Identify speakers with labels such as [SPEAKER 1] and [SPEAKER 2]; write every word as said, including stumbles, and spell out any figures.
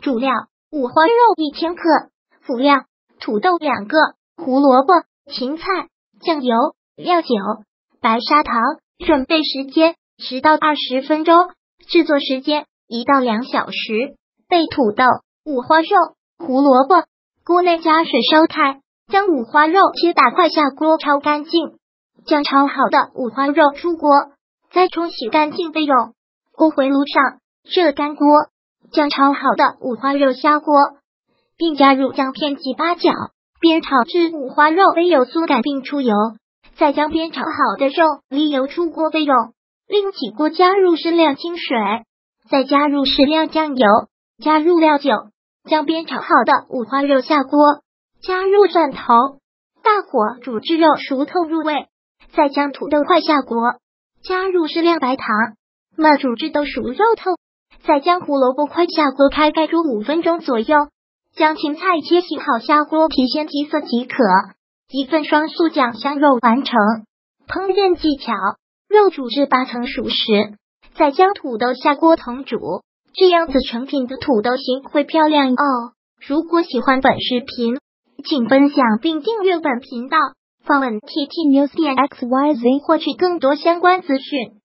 [SPEAKER 1] 主料五花肉一千克，辅料土豆两个，胡萝卜、芹菜、酱油、料酒、白砂糖。准备时间十到二十分钟，制作时间一到两小时。备土豆、五花肉、胡萝卜，锅内加水烧开，将五花肉切大块下锅焯干净，将焯好的五花肉出锅，再冲洗干净备用。锅回炉上，热干锅，将焯好的五花肉下锅，并加入姜片及八角，煸炒至五花肉微有酥感并出油，再将煸炒好的肉沥油出锅备用。另起锅加入适量清水，再加入适量酱油，加入料酒，将煸炒好的五花肉下锅，加入蒜头，大火煮至肉熟透入味，再将土豆块下锅，加入适量白糖，焖煮至豆熟肉透，再将胡萝卜块下锅开盖煮五分钟左右，将芹菜切细好下锅提鲜即色即可。一份双素酱香肉完成。烹饪技巧：肉煮至八成熟时，再将土豆下锅烹煮，这样子成品的土豆形会漂亮哦。如果喜欢本视频，请分享并订阅本频道，访问 T T News 点 X Y Z 获取更多相关资讯。